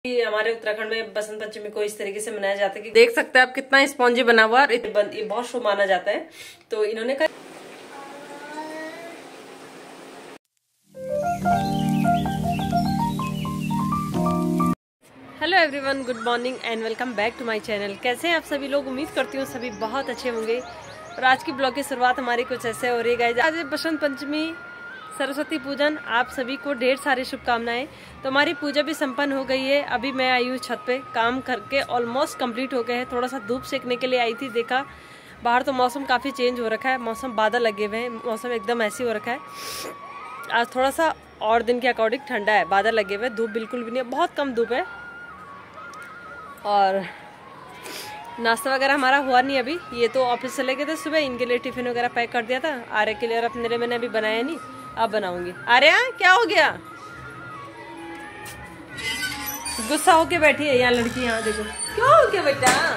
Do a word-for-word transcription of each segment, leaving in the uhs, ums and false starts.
हमारे उत्तराखंड में बसंत पंचमी को इस तरीके से मनाया जाता है कि देख सकते हैं आप कितना स्पॉन्जी बना हुआ और ये बहुत शुभ माना जाता है। तो इन्होंने कहा hello everyone, good morning and welcome back to my channel. कैसे हैं आप सभी लोग? उम्मीद करती हूँ सभी बहुत अच्छे होंगे। और आज की ब्लॉग की शुरुआत हमारी कुछ ऐसे हो रही है। आज बसंत पंचमी, सरस्वती पूजन, आप सभी को ढेर सारी शुभकामनाएं। तो हमारी पूजा भी संपन्न हो गई है। अभी मैं आई हूँ छत पे, काम करके ऑलमोस्ट कंप्लीट हो गए हैं। थोड़ा सा धूप सेकने के लिए आई थी, देखा बाहर तो मौसम काफ़ी चेंज हो रखा है, मौसम बादल लगे हुए हैं, मौसम एकदम ऐसी हो रखा है। आज थोड़ा सा और दिन के अकॉर्डिंग ठंडा है, बादल लगे हुए, धूप बिल्कुल भी नहीं है, बहुत कम धूप है। और नाश्ता वगैरह हमारा हुआ नहीं अभी, ये तो ऑफिस से लेके थे सुबह, इनके लिए टिफिन वगैरह पैक कर दिया था। आर्य के लिए और अपने लिए मैंने अभी बनाया नहीं, अब बनाऊंगी। आर्या क्या हो गया? गुस्सा होके बैठी है यहाँ लड़की, यहाँ देखो क्या हो गया बेटा।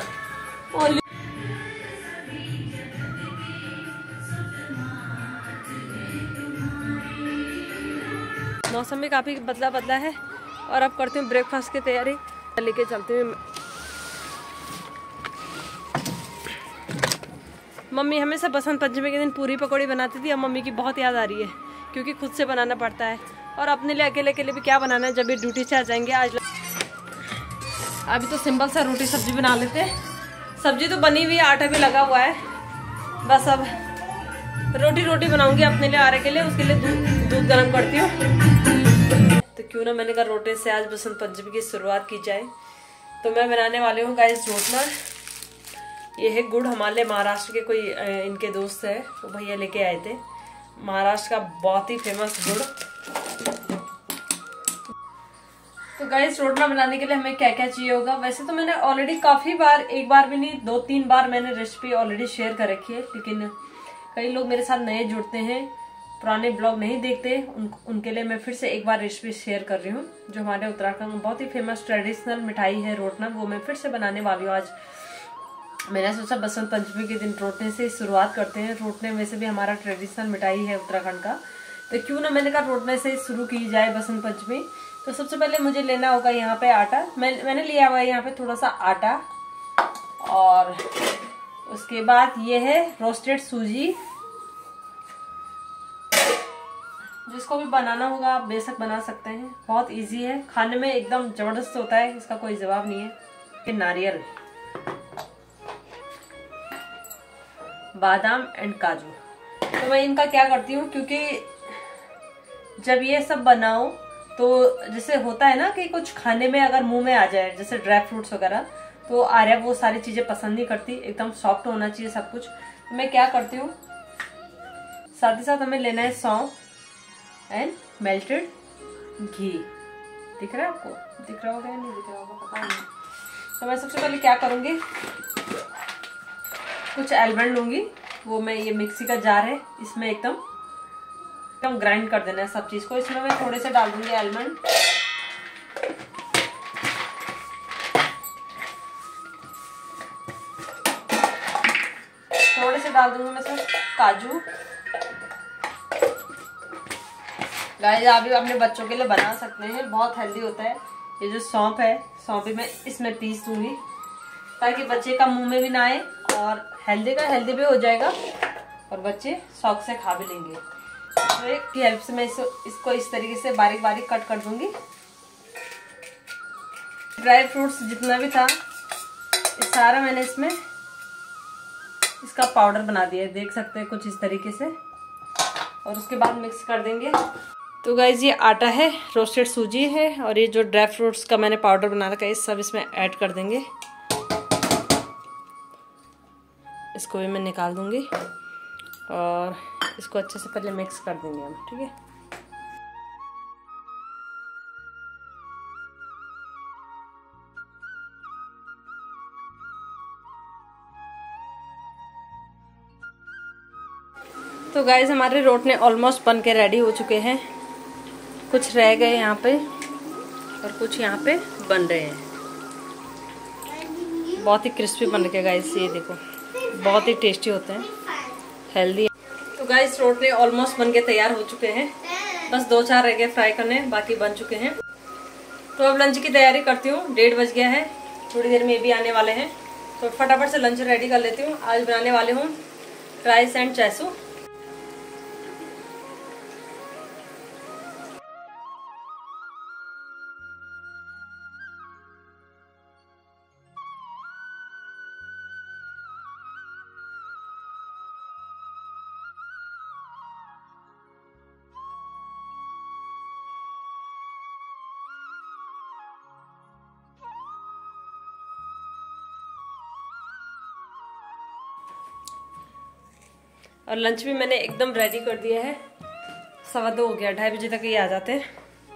मौसम भी काफी बदला बदला है। और अब करती हूँ ब्रेकफास्ट की तैयारी, लेके चलती हूँ। मम्मी हमेशा बसंत पंचमी के दिन पूरी पकौड़ी बनाती थी, अब मम्मी की बहुत याद आ रही है क्योंकि खुद से बनाना पड़ता है। और अपने लिए अकेले के लिए भी क्या बनाना है जब भी ड्यूटी से आ जाएंगे। आज अभी तो सिंपल सा रोटी सब्जी बना लेते हैं। सब्जी तो बनी हुई है, आटा भी लगा हुआ है, बस अब रोटी रोटी बनाऊंगी अपने लिए, आरे के लिए। उसके लिए दूध दूध गर्म करती हूँ। तो क्यों ना मैंने कहा रोटी से आज बसंत पंचमी की शुरुआत की जाए। तो मैं बनाने वाली हूँ गाइस रोटना। ये है गुड़, हमारे महाराष्ट्र के कोई इनके दोस्त है, वो तो भैया लेके आए थे, महाराष्ट्र का बहुत ही फेमस गुड़। तो गाइस रोटना बनाने के लिए हमें क्या क्या चाहिए होगा? वैसे तो मैंने ऑलरेडी काफी बार, एक बार भी नहीं दो तीन बार मैंने रेसिपी ऑलरेडी शेयर कर रखी है, लेकिन कई लोग मेरे साथ नए जुड़ते हैं, पुराने ब्लॉग नहीं देखते, उन, उनके लिए मैं फिर से एक बार रेसिपी शेयर कर रही हूँ। जो हमारे उत्तराखंड में बहुत ही फेमस ट्रेडिशनल मिठाई है रोटना, वो मैं फिर से बनाने वाली हूँ आज। मैंने सोचा बसंत पंचमी के दिन रोटने से शुरुआत करते हैं। रोटने वैसे भी हमारा ट्रेडिशनल मिठाई है उत्तराखंड का, तो क्यों ना मैंने कहा रोटने से शुरू की जाए बसंत पंचमी। तो सबसे पहले मुझे लेना होगा यहाँ पे आटा। मैं मैंने लिया हुआ है यहाँ पे थोड़ा सा आटा, और उसके बाद ये है रोस्टेड सूजी। जिसको भी बनाना होगा आप बेशक बना सकते हैं, बहुत इजी है, खाने में एकदम जबरदस्त होता है, इसका कोई जवाब नहीं है। ये नारियल, बादाम एंड काजू। तो मैं इनका क्या करती हूँ, क्योंकि जब ये सब बनाओ तो जैसे होता है ना कि कुछ खाने में अगर मुंह में आ जाए, जैसे ड्राई फ्रूट्स वगैरह, तो आर्या वो सारी चीजें पसंद नहीं करती, एकदम सॉफ्ट होना चाहिए सब कुछ। तो मैं क्या करती हूँ, साथ ही साथ हमें लेना है सौंफ एंड मेल्टेड घी। दिख रहा है आपको? दिख रहा होगा या नहीं दिख रहा होगा पता नहीं। तो मैं सबसे पहले क्या करूंगी, कुछ आलमंड लूंगी, वो मैं, ये मिक्सी का जार है, इसमें एकदम एकदम ग्राइंड कर देना है सब चीज को। इसमें मैं थोड़े से डाल दूंगी आलमंड, थोड़े से डाल दूंगी मैं इसमें काजू। गाइस आप भी अपने बच्चों के लिए बना सकते हैं, बहुत हेल्दी होता है। ये जो सौंफ है, सौंफ भी मैं इसमें पीस दूंगी ताकि बच्चे का मुंह में भी ना आए, और हेल्दी का हेल्दी भी हो जाएगा और बच्चे शौक से खा भी लेंगे। तो एक की हेल्प से मैं इसको, इसको इस तरीके से बारीक बारीक कट कर दूंगी। ड्राई फ्रूट्स जितना भी था इस सारा मैंने इसमें इसका पाउडर बना दिया है, देख सकते हैं कुछ इस तरीके से। और उसके बाद मिक्स कर देंगे। तो गाइज ये आटा है, रोस्टेड सूजी है, और ये जो ड्राई फ्रूट्स का मैंने पाउडर बना रखा है, ये सब इसमें ऐड कर देंगे। इसको भी मैं निकाल दूंगी और इसको अच्छे से पहले मिक्स कर देंगे हम, ठीक है। तो गाइज हमारे रोटने ऑलमोस्ट बन के रेडी हो चुके हैं। कुछ रह गए यहाँ पे और कुछ यहाँ पे बन रहे हैं। बहुत ही क्रिस्पी बन के गाइज, ये देखो बहुत ही टेस्टी होते हैं, हेल्दी। तो गाइस रोटने ऑलमोस्ट बन के तैयार हो चुके हैं, बस दो चार रह गए फ्राई करने, बाकी बन चुके हैं। तो अब लंच की तैयारी करती हूँ। डेढ़ बज गया है, थोड़ी देर में ये भी आने वाले हैं, तो फटाफट से लंच रेडी कर लेती हूँ। आज बनाने वाले हूँ राइस एंड चैसू। और लंच भी मैंने एकदम रेडी कर दिया है। सवा दो हो गया, ढाई बजे तक ये आ जाते हैं।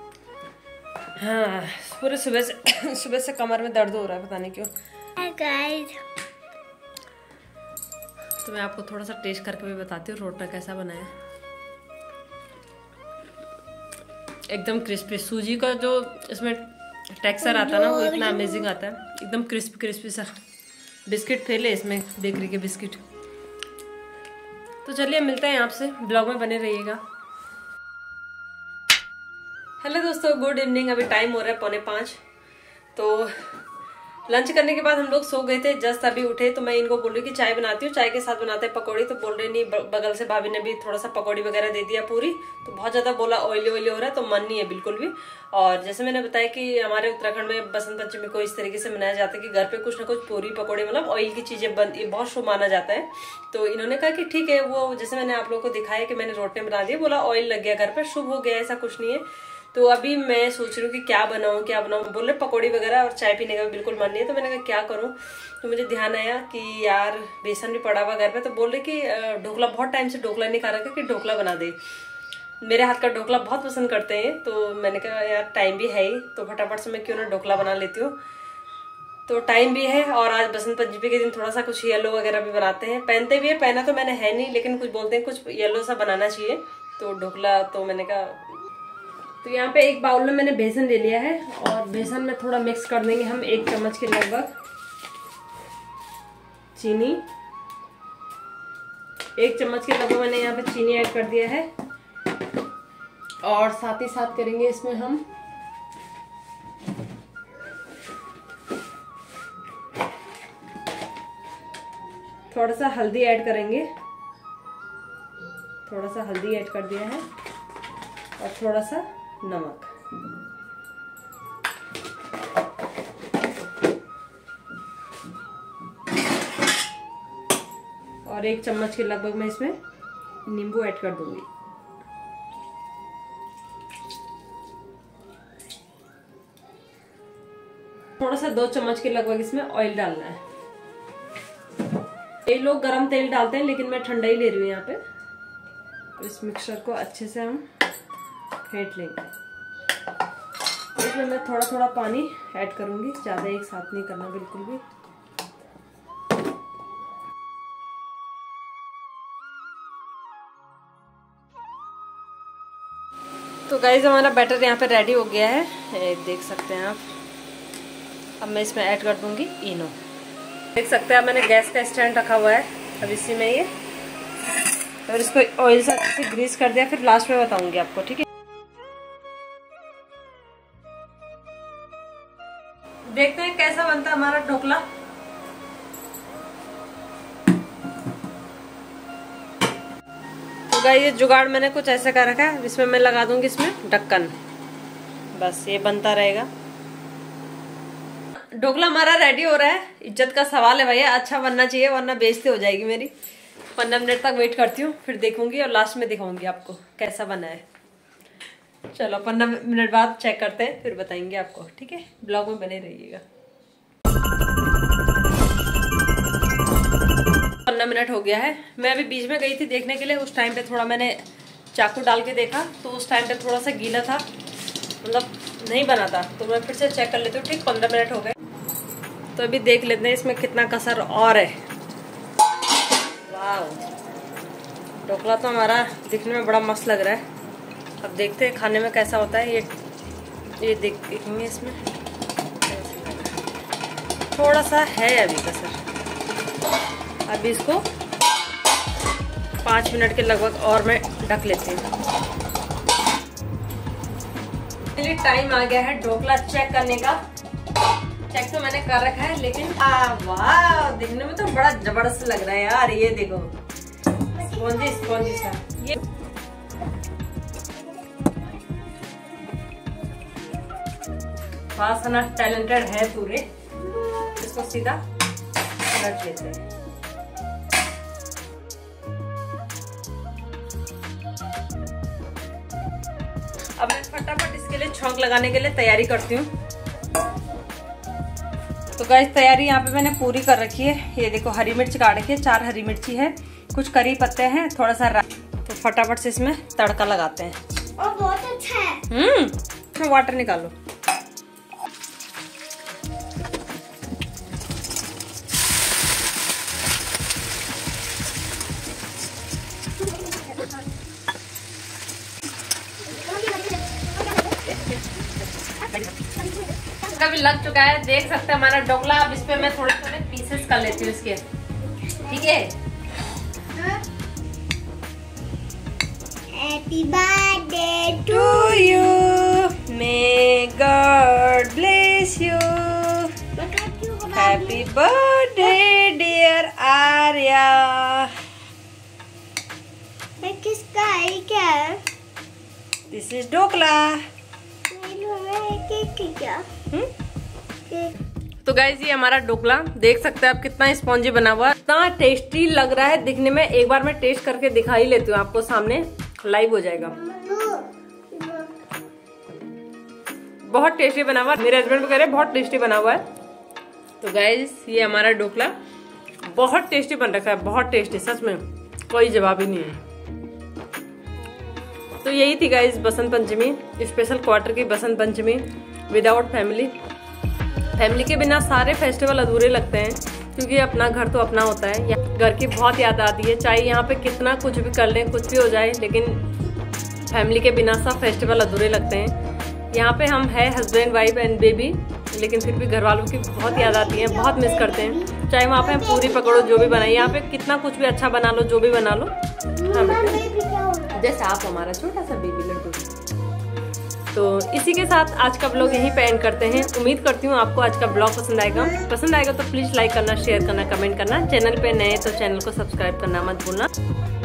हाँ, पूरे सुबह से सुबह से कमर में दर्द हो रहा है, पता नहीं क्यों। गाइस, तो मैं आपको थोड़ा सा टेस्ट करके भी बताती हूँ रोटा कैसा बना है। एकदम क्रिस्पी, सूजी का जो इसमें टेक्सचर आता है ना, वो इतना अमेजिंग आता है, एकदम क्रिस्पी क्रिस्पी सा। बिस्किट फेले इसमें, बेकरी के बिस्किट। तो चलिए मिलते हैं आपसे, ब्लॉग में बने रहिएगा। हेलो दोस्तों, गुड इवनिंग। अभी टाइम हो रहा है पौने पाँच। तो लंच करने के बाद हम लोग सो गए थे, जस्ट अभी उठे। तो मैं इनको बोल रही कि चाय बनाती हूँ, चाय के साथ बनाते हैं पकौड़ी। तो बोल रहे नहीं, बगल से भाभी ने भी थोड़ा सा पकौड़ी वगैरह दे दिया पूरी। तो बहुत ज्यादा बोला ऑयली ऑयली हो रहा है, तो मन नहीं है बिल्कुल भी। और जैसे मैंने बताया कि हमारे उत्तराखंड में बसंत पंचमी को इस तरीके से मनाया जाता है कि घर पे कुछ ना कुछ पूरी पकौड़ी, मतलब ऑयल की चीजें बन, ये बहुत शुभ माना जाता है। तो इन्होंने कहा कि ठीक है, वो जैसे मैंने आप लोगों को दिखाया कि मैंने रोटी बना दी, बोला ऑयल लग गया घर पर, शुभ हो गया, ऐसा कुछ नहीं है। तो अभी मैं सोच रही हूँ कि क्या बनाऊँ क्या बनाऊँ। बोल रहे पकौड़ी वगैरह और चाय पीने का भी बिल्कुल मन नहीं है। तो मैंने कहा क्या करूँ। तो मुझे ध्यान आया कि यार बेसन भी पड़ा हुआ घर पे। तो बोल रहे कि ढोकला, बहुत टाइम से ढोकला नहीं खा रखा, कि ढोकला बना दे। मेरे हाथ का ढोकला बहुत पसंद करते हैं। तो मैंने कहा यार टाइम भी है ही, तो फटाफट से मैं क्यों ना ढोकला बना लेती हूँ। तो टाइम भी है, और आज बसंत पंचमी के दिन थोड़ा सा कुछ येलो वगैरह भी बनाते हैं। पहनते भी है, पहना तो मैंने है नहीं, लेकिन कुछ बोलते हैं कुछ येलो सा बनाना चाहिए। तो ढोकला, तो मैंने कहा। तो यहाँ पे एक बाउल में मैंने बेसन ले लिया है, और बेसन में थोड़ा मिक्स कर देंगे हम, एक चम्मच के लगभग चीनी। एक चम्मच के लगभग मैंने यहाँ पे चीनी ऐड कर दिया है। और साथ ही साथ करेंगे इसमें हम थोड़ा सा हल्दी ऐड करेंगे। थोड़ा सा हल्दी ऐड कर दिया है, और थोड़ा सा नमक। और एक चम्मच के लगभग मैं इसमें नींबू ऐड कर दूंगी। थोड़ा सा दो चम्मच के लगभग इसमें ऑयल डालना है। कई लोग गरम तेल डालते हैं, लेकिन मैं ठंडा ही ले रही हूँ यहाँ पे। इस मिक्सचर को अच्छे से हम फेंट लेंगे। इसमें मैं थोड़ा थोड़ा पानी ऐड करूंगी, ज्यादा एक साथ नहीं करना बिल्कुल भी। तो गाइस, हमारा बैटर यहाँ पे रेडी हो गया है, देख सकते हैं आप। अब मैं इसमें ऐड कर दूंगी इनो। देख सकते हैं, मैंने गैस का स्टैंड रखा हुआ है, अब इसी में ये, और इसको ऑयल से अच्छे से ग्रीस कर दिया, फिर लास्ट में बताऊंगी आपको, ठीक है। देखते हैं कैसा बनता है हमारा ढोकला। तो गाइस, ये जुगाड़ मैंने कुछ ऐसे कर रखा है, इसमें मैं लगा दूंगी इसमें ढक्कन, बस ये बनता रहेगा। ढोकला हमारा रेडी हो रहा है। इज्जत का सवाल है भैया, अच्छा बनना चाहिए, वरना बेइज्जती हो जाएगी मेरी। पंद्रह मिनट तक वेट करती हूँ, फिर देखूंगी और लास्ट में दिखाऊंगी आपको कैसा बना है। चलो पंद्रह मिनट बाद चेक करते हैं, फिर बताएंगे आपको, ठीक है। ब्लॉग में बने रहिएगा। पंद्रह मिनट हो गया है। मैं अभी बीच में गई थी देखने के लिए, उस टाइम पे थोड़ा मैंने चाकू डाल के देखा, तो उस टाइम पे थोड़ा सा गीला था, मतलब नहीं बना था। तो मैं फिर से चेक कर लेती हूँ, ठीक। पंद्रह मिनट हो गए, तो अभी देख लेते हैं इसमें कितना कसर और है। वाह, ढोकला तो हमारा दिखने में बड़ा मस्त लग रहा है। अब देखते हैं खाने में कैसा होता है। ये ये देखेंगे, इसमें थोड़ा सा है अभी कसर। अभी इसको पाँच मिनट के लगभग और मैं ढक लेती हूँ। चलिए टाइम आ गया है ढोकला चेक करने का। चेक तो मैंने कर रखा है, लेकिन आ वाह, देखने में तो बड़ा जबरदस्त लग रहा है यार। ये देखो स्पॉन्जी स्पॉन्जी सा। ये वासना टैलेंटेड है पूरे। इसको सीधा पलट लेते हैं। अब मैं फटाफट इसके लिए छौंक लगाने के लिए तैयारी करती हूँ। तो गाइस तैयारी यहाँ पे मैंने पूरी कर रखी है। ये देखो हरी मिर्च काट के, चार हरी मिर्ची है, कुछ करी पत्ते हैं, थोड़ा सा राई। तो फटाफट से इसमें तड़का लगाते हैं। और बहुत अच्छा है। हम्म इसमें वाटर निकालो। भी लग चुका है, देख सकते हैं हमारा ढोकला। अब इस पे मैं थोड़े थोड़े पीसेस कर लेती हूँ इसके, ठीक है। Happy birthday to you, may God bless you, happy birthday dear Arya. किसका है क्या? This is dhokla. क्या? तो गाइस ये हमारा ढोकला देख सकते हैं आप, कितना स्पॉन्जी बना हुआ है, इतना टेस्टी लग रहा है दिखने में। एक बार मैं टेस्ट करके दिखा ही लेती हूँ आपको, सामने लाइव हो जाएगा। बहुत टेस्टी बना हुआ है, मेरे हस्बैंड को कह रहे हैं बहुत टेस्टी बना हुआ है। तो गाइस ये हमारा ढोकला बहुत टेस्टी बन रखा है, बहुत टेस्टी, सच में कोई जवाब ही नहीं है। तो यही थी guys Basant Panchami, special quarter की Basant Panchami without family. Family के बिना सारे फेस्टिवल अधूरे लगते हैं, क्योंकि अपना घर तो अपना होता है। घर की बहुत याद आती है, चाहे यहाँ पे कितना कुछ भी कर लें, कुछ भी हो जाए, लेकिन फैमिली के बिना सब फेस्टिवल अधूरे लगते हैं। यहाँ पे हम है हस्बैंड वाइफ एंड बेबी, लेकिन फिर भी घर वालों की बहुत याद आती है, बहुत मिस करते हैं। चाहे वहाँ पे हम पूरी पकड़ो, जो भी बनाए, यहाँ पे कितना कुछ भी अच्छा बना लो, जो भी बना लो, जैसे आप हमारा छोटा सा बेबी लड्डू। तो इसी के साथ आज का ब्लॉग यहीं पे एंड करते हैं। उम्मीद करती हूँ आपको आज का ब्लॉग पसंद आएगा। पसंद आएगा तो प्लीज लाइक करना, शेयर करना, कमेंट करना। चैनल पे नए तो चैनल को सब्सक्राइब करना मत भूलना।